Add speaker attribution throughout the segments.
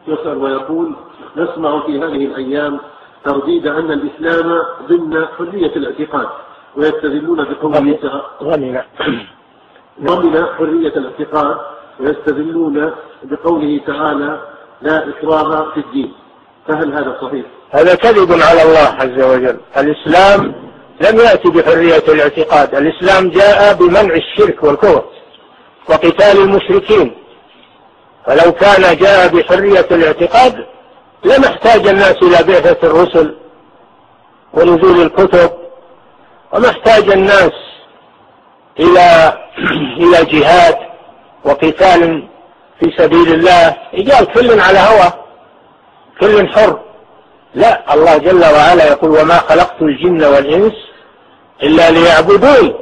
Speaker 1: يسأل ويقول: نسمع في هذه الأيام ترديد أن الإسلام ضمن حرية الاعتقاد، ويستدلون بقوله ضمن حرية الاعتقاد، ويستدلون بقوله تعالى: لا إكراه في الدين، فهل هذا صحيح؟
Speaker 2: هذا كذب على الله عز وجل. الإسلام لم يأتي بحرية الاعتقاد، الإسلام جاء بمنع الشرك والكفر وقتال المشركين، فلو كان جاء بحرية الاعتقاد لما احتاج الناس إلى بعثة الرسل ونزول الكتب، وما احتاج الناس إلى جهاد وقتال في سبيل الله، يجعل كل على هوى، كل حر. لا، الله جل وعلا يقول: وما خلقت الجن والإنس إلا ليعبدون.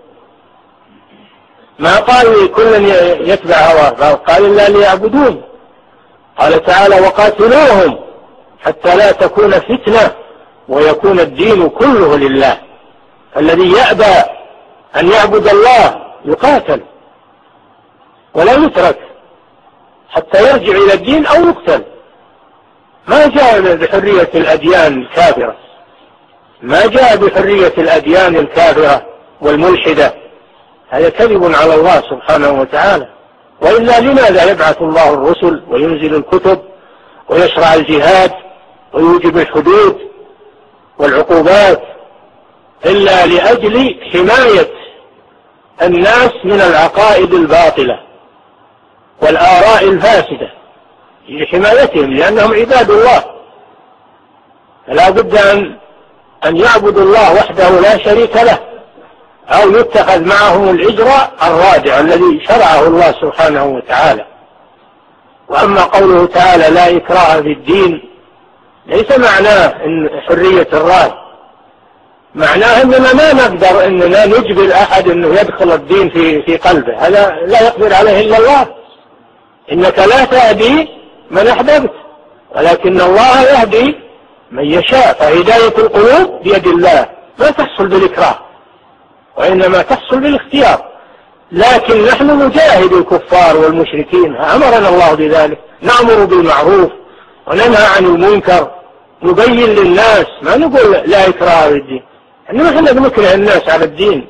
Speaker 2: ما قال كل يتبع هواه، قال إلا ليعبدون. قال تعالى: وقاتلوهم حتى لا تكون فتنة ويكون الدين كله لله. الذي يأبى أن يعبد الله يقاتل ولا يترك حتى يرجع إلى الدين أو يقتل. ما جاء بحرية الأديان الكافرة، ما جاء بحرية الأديان الكافرة والملحدة، هذا كذب على الله سبحانه وتعالى. وإلا لماذا يبعث الله الرسل وينزل الكتب ويشرع الجهاد ويوجب الحدود والعقوبات؟ إلا لأجل حماية الناس من العقائد الباطلة والآراء الفاسدة، لحمايتهم، لأنهم عباد الله، فلا بد أن يعبدوا الله وحده لا شريك له، أو يتخذ معهم الإجراء الرادع الذي شرعه الله سبحانه وتعالى. وأما قوله تعالى: لا إكراه في الدين، ليس معناه إن حرية الرأي، معناه أننا ما نقدر أننا نجبر أحد أنه يدخل الدين في قلبه، هذا لا يقدر عليه إلا الله. إنك لا تهدي من أحببت ولكن الله يهدي من يشاء، فهداية القلوب بيد الله، لا تحصل بالإكراه وإنما تحصل بالاختيار. لكن نحن نجاهد الكفار والمشركين، أمرنا الله بذلك، نأمر بالمعروف وننهى عن المنكر، نبين للناس، ما نقول لا إكراه في الدين، إنما احنا بنكره الناس على الدين،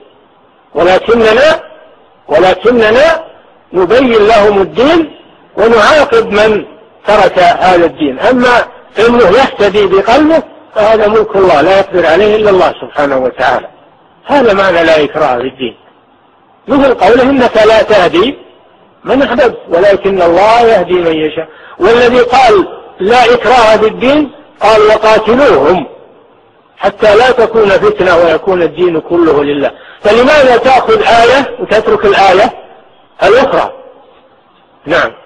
Speaker 2: ولكننا نبين لهم الدين ونعاقب من ترك هذا الدين. أما إنه يهتدي بقلبه فهذا ملك الله، لا يقدر عليه إلا الله سبحانه وتعالى. هذا معنى لا إكراه في الدين، مثل قوله: إنك لا تهدي من أحببت ولكن الله يهدي من يشاء. والذي قال لا إكراه في الدين قال: وقاتلوهم حتى لا تكون فتنة ويكون الدين كله لله. فلماذا تأخذ آية وتترك الآية الأخرى؟ نعم.